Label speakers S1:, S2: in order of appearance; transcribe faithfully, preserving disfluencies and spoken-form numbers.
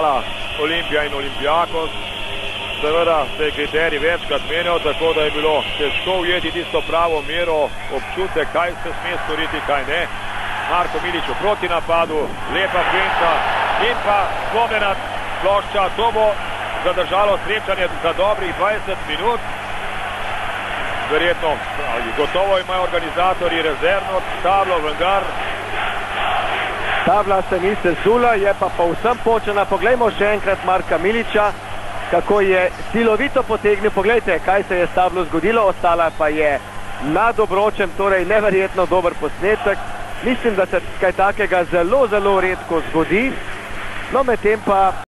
S1: Olimpija in Olimpijakos. Seveda se je kriterij večkrat menjal, tako da je bilo težko ujeti tisto pravo mero, občutek, kaj se sme storiti, kaj ne. Marko Milič v proti napadu, lepa finta in pa spomenat plošča. To bo zadržalo srečanje za dobrih dvajset minut. Verjetno, gotovo imajo organizatorji rezervno tablo, vendar
S2: tabla se ni sesula, je pa povsem počena. Poglejmo še enkrat Marka Miliča, kako je silovito potegnil. Poglejte, kaj se je s tablo zgodilo, ostala pa je nad obročem, torej neverjetno dober posnetek. Mislim, da se kaj takega zelo, zelo redko zgodi. No, medtem pa